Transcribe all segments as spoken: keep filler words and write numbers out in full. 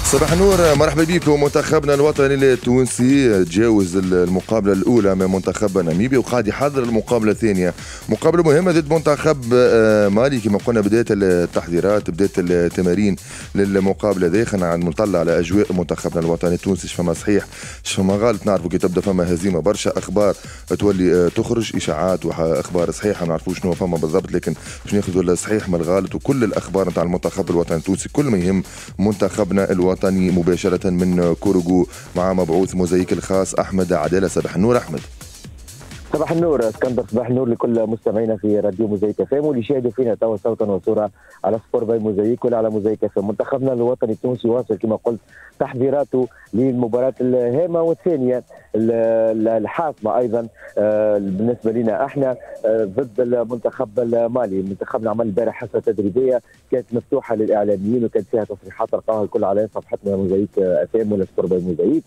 صباح النور، مرحبا بكم. منتخبنا الوطني التونسي تجاوز المقابله الاولى من منتخب ناميبيا وقاعد يحضر المقابله الثانيه، مقابله مهمه ضد منتخب مالي. كما قلنا بدات التحضيرات، بدات التمارين للمقابله ذي. خلينا نطلع على اجواء منتخبنا الوطني التونسي. شفما صحيح شفما غلط، نعرفوا كي تبدا فما هزيمه برشا اخبار تولي تخرج، اشاعات واخبار صحيحه ما نعرفوش شنو فما بالضبط، لكن باش ناخذوا الصحيح من الغلط. وكل الاخبار نتاع المنتخب الوطني التونسي كل ما يهم منتخبنا الوطني مباشرة من كوروغو مع مبعوث موزايك الخاص أحمد عدالة. صباح النور أحمد. صباح النور اسكندر، صباح النور لكل مستمعينا في راديو موزايك اف ام واللي يشاهدوا فينا توا صوتا وصوره على سبور باي موزايك ولا على موزايك اف ام. منتخبنا الوطني التونسي واصل كما قلت تحضيراته للمباراه الهامه والثانيه الحاسمه ايضا بالنسبه لنا احنا ضد المنتخب المالي. منتخبنا عمل البارح حصه تدريبيه كانت مفتوحه للاعلاميين وكانت فيها تصريحات تلقاها الكل على صفحتنا موزايك اف ام ولا سبور باي موزايك،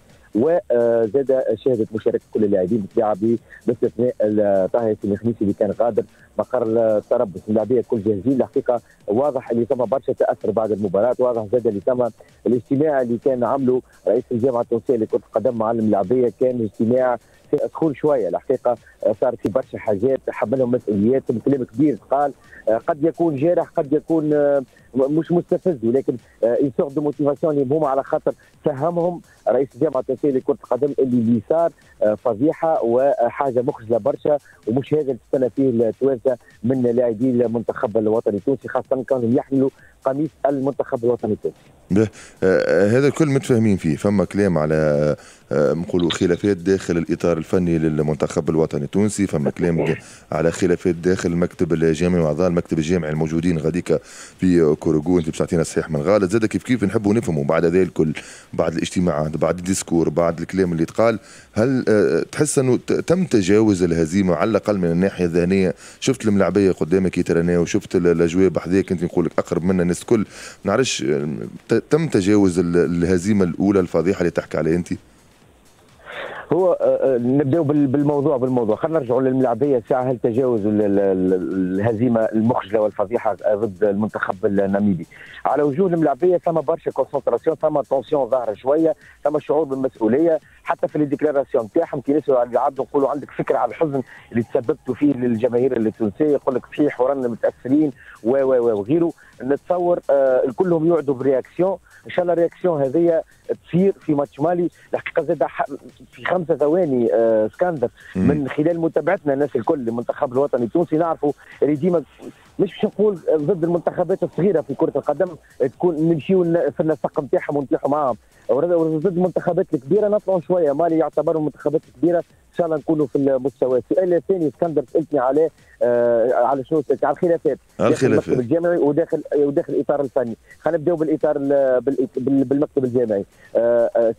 وزاد شهدت مشاركه كل اللاعبين بالطبيعه باستثناء طه ياسين الخميسي اللي كان غادر مقر التربص. اللاعبيه كل جاهزين. الحقيقه واضح اللي ثم برشا تاثر بعد المباراه، واضح زاد اللي ثم الاجتماع اللي كان عمله رئيس الجامعه التونسيه لكره القدم معلم اللاعبيه كان اجتماع سخون شويه. الحقيقه صار في برشا حاجات حملهم مسؤوليات، كلام كبير قال قد يكون جارح قد يكون مش مستفز، ولكن يسوق دو موتيفاسيون هما على خاطر فهمهم رئيس الجامعه التونسيه لكره القدم اللي اللي صار فضيحه وحاجه مخجله برشا، ومش هذا اللي تستنى فيه التوانسه من لاعبي المنتخب الوطني التونسي، خاصه كانوا يحملوا قميص المنتخب الوطني التونسي. آه هذا الكل متفاهمين فيه. فما كلام على آه نقولوا خلافات داخل الاطار الفني للمنتخب الوطني التونسي، فما كلام على خلافات داخل المكتب الجامعي واعضاء المكتب الجامعي الموجودين غاديكا في كوروغو. انت باش تعطينا صحيح من غلط زاد كيف كيف نحبوا نفهموا بعد ذلك الكل، بعد الاجتماعات، بعد الديسكور، بعد الكلام اللي تقال، هل آه تحس انه تم تجاوز الهزيمه على الاقل من الناحيه الذهنيه؟ شفت الملاعبيه قدامك يترناو وشفت الاجواء بحذاك، انت نقول لك اقرب منا الناس الكل، ما نعرفش تم تجاوز الهزيمه الاولى الفضيحه اللي تحكي عليها انت؟ هو نبداو بالموضوع بالموضوع خلينا نرجعوا للملاعبيه ساعه. هل تجاوزوا الهزيمه المخجله والفضيحه ضد المنتخب الناميبي؟ على وجوه الملاعبيه ثم برشا كونسنتراسيون، ثم تونسيون ظاهره شويه، ثم شعور بالمسؤوليه حتى في الديكلاراسيون تاعهم كي نسالوا على اللاعب نقولوا عندك فكره على الحزن اللي تسببتوا فيه للجماهير التونسيه، يقول لك صحيح ورانا متاثرين و و وغيره. نتصور آه كلهم يوعدوا برياكسيون، ان شاء الله الرياكسيون هذه تصير في ماتش مالي. الحقيقه زاد في خمسه ثواني آه اسكندر من خلال متابعتنا الناس الكل للمنتخب الوطني التونسي نعرفوا اللي ديما مش باش نقول ضد المنتخبات الصغيره في كره القدم تكون نمشيو في النسق نتاعهم ونطيحوا معاهم، ضد المنتخبات الكبيره نطلعوا شويه. مالي يعتبروا المنتخبات الكبيره، ان شاء الله نكونوا في المستوى. السؤال الثاني اسكندر سالتني عليه آه على شنو سالتني على الخلافات داخل المكتب الجامعي وداخل وداخل الاطار الفني. خلينا نبداو بالاطار بالمكتب الجامعي. آه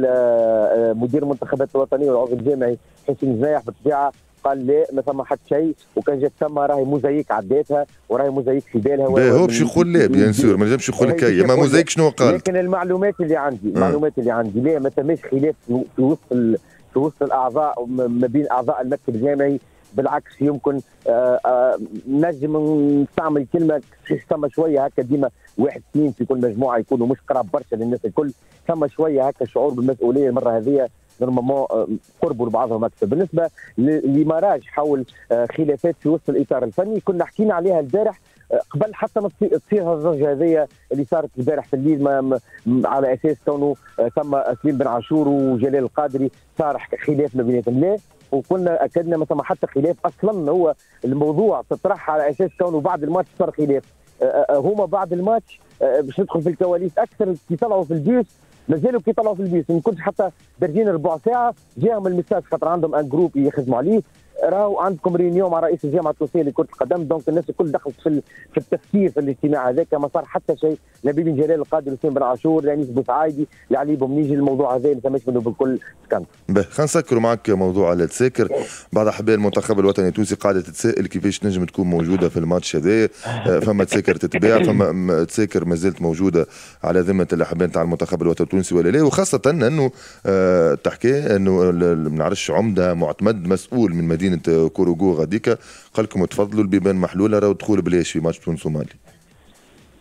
سالنا مدير المنتخبات الوطنيه والعضو الجامعي حسين زنايح بالطبيعه قال لا ما ثم حتى شيء، وكان جات ثم راهي موزايك عداتها وراهي موزايك في بالها. هو باش يقول لا بيان سور، ما نجمش يقول لك هي ما موزايك شنو قال، لكن المعلومات اللي عندي المعلومات اللي عندي لا ما ثماش خلاف في وسط في وسط الاعضاء ما بين اعضاء المكتب الجامعي. بالعكس يمكن آآ آآ نجم نستعمل كلمه ثم شويه هكا، ديما واحد اثنين في كل مجموعه يكونوا مش قراب برشا للناس الكل، ثم شويه هكا شعور بالمسؤوليه المره هذه نورمالمون قربوا لبعضهم اكثر. بالنسبه لمراج حول خلافات في وسط الاطار الفني كنا حكينا عليها البارح قبل حتى ما تصير الضجه هذه اللي صارت البارح في الليل، ما على اساس كونه ثم سليم بن عاشور وجلال القادري صار خلاف ما بيناتهم. لا، وكنا اكدنا ما ثم حتى خلاف اصلا، هو الموضوع تطرح على اساس كونه بعد الماتش صار خلاف. هما بعد الماتش باش ندخل في الكواليس اكثر كي طلعوا في البيوت، مازالوا كي طلعوا في البيوت ما كنتش حتى دارجين ربع ساعه جاهم الميساج خاطر عندهم ان جروب يخدموا عليه، راهو عندكم ريونيون مع رئيس الجامعه التونسيه لكره القدم. دونك الناس الكل دخلت في في التفكير في الاجتماع هذاك، ما صار حتى شيء. نبيل بن جلال القادري، حسين بن عاشور، لانيس بوسعايدي، لعلي بومنيجي، الموضوع هذا ما ثماش منه بالكل سكان. خلينا نسكروا معك موضوع على التساكر. بعض احباء المنتخب الوطني التونسي قاعده تتساءل كيفاش نجم تكون موجوده في الماتش هذا. فما تساكر تتباع، فما تساكر ما زالت موجوده على ذمه الاحباء نتاع المنتخب الوطني التونسي ولا لا؟ وخاصه انه تحكي انه ما نعرفش عمده معتمد مسؤول من مدينه كوروغو غاديكا قال لكم تفضلوا البيبان محلوله، راهو دخول بلاش في ماتش تونس ومالي.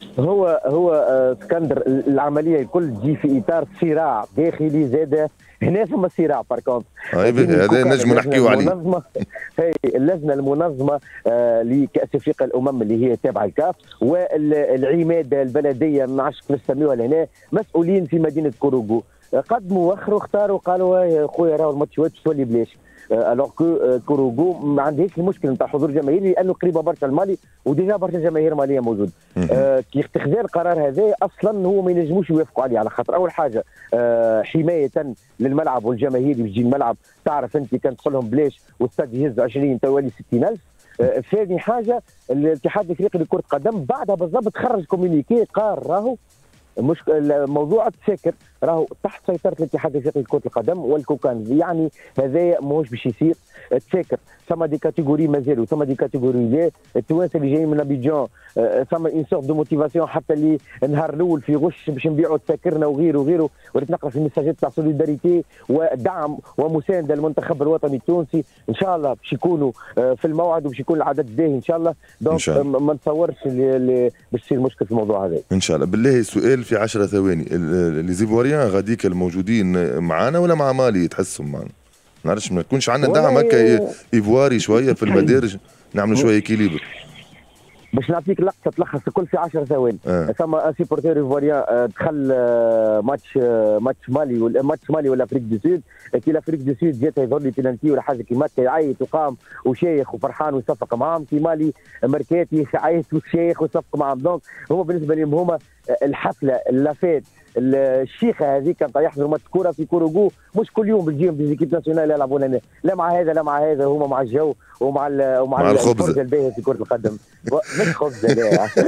هو هو آه، اسكندر، العمليه الكل تجي في اطار صراع داخلي زاد. هنا ثم صراع باركونت. هذا نجم نحكيو عليه. هي اللجنه المنظمه آه لكاس افريقيا الامم اللي هي تابعه الكاف، والعماد البلديه ما عادش كيف نسميوها لهنا، مسؤولين في مدينه كوروغو قدموا واخروا اختاروا قالوا يا خويا راهو الماتشات تولي بلاش. الوغ كو كوروغو ما عندهاش المشكل نتاع حضور جماهيري لانه قريبه برشا المالي وديجا برشا جماهير ماليه موجود. آه كي اتخذ القرار هذا اصلا هو ما ينجموش يوافقوا عليه، على خاطر اول حاجه آه حمايه للملعب والجماهير اللي تجي الملعب. تعرف انت كان تقول لهم بلاش واستاد يهز عشرين توالي ستين ألف. آه ثاني حاجه الاتحاد الافريقي لكره القدم بعدها بالضبط خرج كومينيكي قال راهو مش موضوع التذاكر راهو تحت سيطره الاتحاد الافريقي لكره القدم والكوكان، يعني هذا ماهوش باش يصير. التذاكر ثم دي كاتيجوري مازالوا، ثم دي كاتيجوري لا. التوانسه اللي جايين من ابيجان ثم اون سورت دو موتيفاسيون حتى اللي النهار الاول في غش باش نبيعوا تذاكرنا وغيره وغيره. وليت نقرا في المساجات تاع سوليداريتي ودعم ومسانده للمنتخب الوطني التونسي. ان شاء الله باش يكونوا في الموعد وباش يكون العدد باهي ان شاء الله. دونك ما نتصورش باش يصير مشكل في الموضوع هذا ان شاء الله. بالله سؤال في عشرة ثواني، لي زيفواريان غاديك الموجودين معانا ولا مع مالي تحسهم معنا؟ ما نعرفش ما يكونش عندنا دعم هكا ايفواري شويه في المدارج نعملوا شويه اكيليبر. باش نعطيك لقطه تلخص الكل في عشر ثواني. آه. ثم ان سيبورتير ايفواريان دخل ماتش ماتش مالي ولا ماتش مالي ولا افريك دو سود، كي الافريك دو سود جات يظهر لي بلانتي ولا حاجه كيما هكا يعيط وقام وشيخ وفرحان ويصفق معاهم. كي مالي ماركاتي يعيط وشيخ ويصفق معاهم. دونك هما بالنسبه لهم هما الحفله اللافات الشيخه هذيك كان يحضروا ماتش كوره في كوروغو. مش كل يوم بتجيهم بالزيكيب ناسيونال يلعبون هنا، لا مع هذا لا مع هذا، هما مع الجو ومع ومع مع الخبز الباهيه في كره القدم. مش خبز لا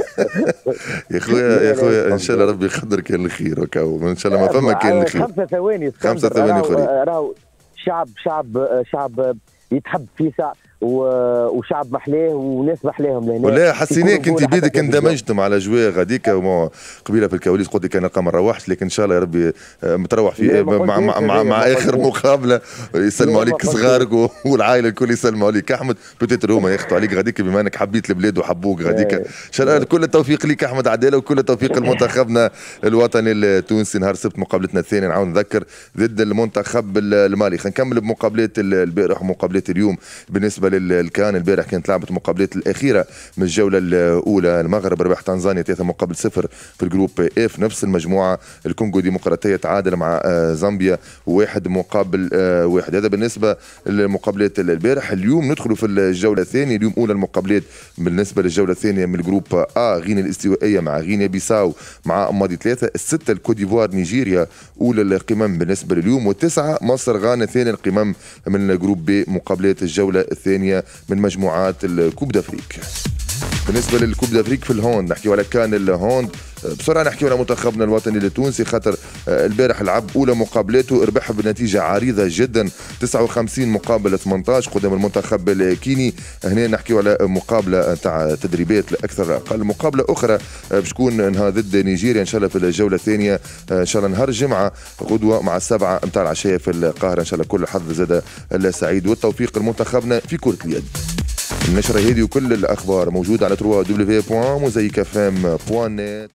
يا خويا يا خويا ان شاء الله ربي يقدرك الخير وكاو ان شاء الله ما فما كان الخير. خمسة ثواني خمسة ثواني اخرين. راهو شعب شعب شعب يتحب فيسع وشعب محلاه وناس محلاهم لهنا. ولا حسيناك انت بيدك اندمجتم على اجواء غاديك قبيله في الكواليس قلت لك انا قام ما روحش، لكن ان شاء الله يا ربي متروح في مع مع, مع, مع اخر مقابله يسلموا عليك صغارك والعائله الكل يسلموا عليك. احمد بوتيتر هما ياخذوا عليك غاديك بما انك حبيت البلاد وحبوك غاديك. ان شاء الله كل التوفيق ليك احمد عداله وكل التوفيق لمنتخبنا الوطني التونسي. نهار السبت مقابلتنا الثانيه نعاود نذكر ضد المنتخب المالي. خلينا نكمل بمقابلات البارح ومقابلات اليوم. بالنسبه للكان البارح كانت لعبت المقابلات الاخيره من الجوله الاولى. المغرب ربح تنزانيا ثلاثة مقابل صفر في الجروب اف نفس المجموعه. الكونغو ديمقراطيه تعادل مع زامبيا واحد مقابل واحد. هذا بالنسبه للمقابلات البارح. اليوم ندخلوا في الجوله الثانيه. اليوم اولى المقابلات بالنسبه للجوله الثانيه من الجروب ا غينيا الاستوائيه مع غينيا بيساو مع ماضي ثلاثه. السته الكوت ديفوار نيجيريا اولى القمم بالنسبه لليوم، والتسعه مصر غانا ثاني القمم من الجروب ب مقابلات الجوله الثانيه من مجموعات الكوب دافريك. بالنسبه للكوب دافريك في الهوند نحكيو على كان الهوند بسرعه. نحكيو على منتخبنا الوطني التونسي خاطر البارح لعب اولى مقابلاته ربح بنتيجه عريضه جدا تسعة وخمسين مقابل ثمانية عشر قدام المنتخب الكيني. هنا نحكيو على مقابله تاع تدريبات لاكثر اقل. مقابله اخرى باش تكون نهار ضد نيجيريا ان شاء الله في الجوله الثانيه ان شاء الله نهار الجمعه غدوه مع السبعه نتاع العشيه في القاهره. ان شاء الله كل الحظ زاد السعيد والتوفيق لمنتخبنا في كره اليد. النشره هذه وكل الاخبار موجوده على دبليو دبليو دبليو بوان موزايك اف ام بوان نت.